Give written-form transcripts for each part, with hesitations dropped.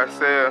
Marcel.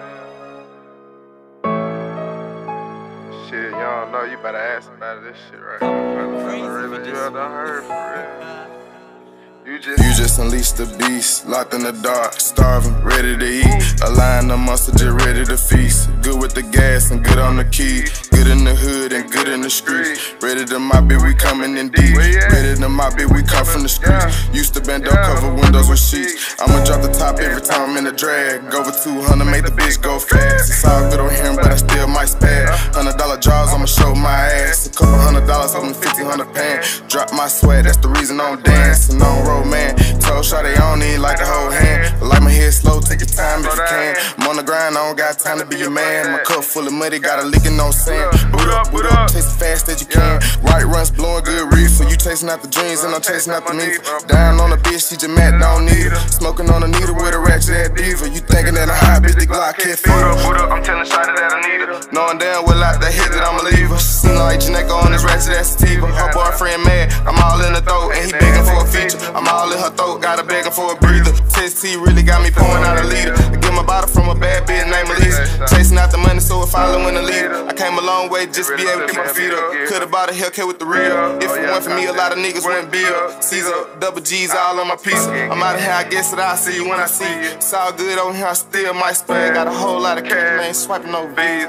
Shit, you don't know, you better ask about this shit right now. Really, you done heard for real. You just unleashed the beast, locked in the dark, starving, ready to eat. A lion, a monster, just ready to feast. Good with the gas and good on the key. Good in the hood and good in the streets. Ready to mop it, we coming in deep. Ready to mop it, we come from the streets. Used to bend up, cover windows with sheets. I'ma drop the top every time I'm in the drag. Go over 200, make the bitch go fast. It's all good on him, but I still might spaz. $100 draws, I'ma show my ass. A couple $100, I'm 1,500 pan. Drop my sweat, that's the reason I'm dancing on road, man. Told Shawty I don't need like the whole hand. But like my head slow, take your time if you can. I'm on the grind, I don't got time to be your man. My cup full of muddy, got a leaking no sand. Boot up, chase as fast as you can. Right runs, blowing good reefer. You chasing out the dreams and I'm chasing out the meat. Down on a bitch, she just mad, don't need her. Smoking on a needle with a ratchet ass diva. You thinking that a high bitch, the Glock can't feel her. Boot up, I'm telling Shawty that I need her. Knowing damn well out that hit that I'ma leave her. She seem like Janeko on this ratchet ass sativa. Her boyfriend mad, I'm all in the throat, and he begging for a feature. I'm all in her throat, gotta begging for a breather. Test T really got me pouring out a liter. I get my bottle from a bad bitch named Elisa. Chasing out the money, so if following the leader. I came a long way just to be able to keep my feet up. Could've bought a Hellcat with the real. If it weren't for me, a lot of niggas wouldn't be up. Caesar, double G's all on my pizza. I'm out of here, I guess that I'll see you when I see you. It's all good over here, I still might spray. Got a whole lot of cash, man, swiping over V's.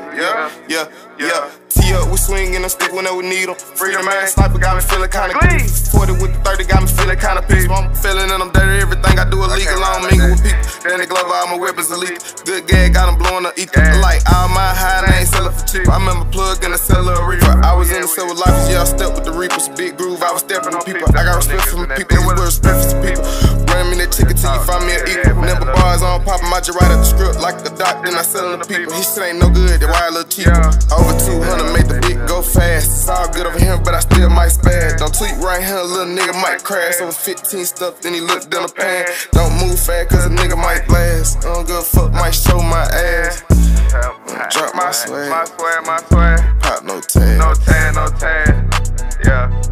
Yeah. Tee up, we swingin' a stick whenever we need 'em. Freedom, man, sniper got me feeling kinda good. 40 with the 30 got me feeling kinda pissed. I'm feeling and I'm dirty, everything I do illegal. I don't mingle with people. Danny Glover, all my weapons elite. Good gag, got 'em blowing up ether. Like all my high, and I ain't sellin' for cheap. I remember plug in the cellar of reefer. I was in the cell with life, yeah, I stepped with the reapers. Big groove, I was stepping with people. I got respect for my people, it's respect for some people. Bring me that ticket till you find me an equal. Never bars on poppin', my just write up the script like the doc, then I sellin' the people. He shit ain't no good, that why a little cheaper. Over 200, make the beat go fast. It's all good over here, but I still might spaz. Don't tweet right here, little nigga might crash. Over 15 stuff, then he looked in the pan. Don't move fast, cause a nigga might blast. I don't give a fuck, might show my ass. Drop my swag. My swag. Pop no tag. No tag. Yeah.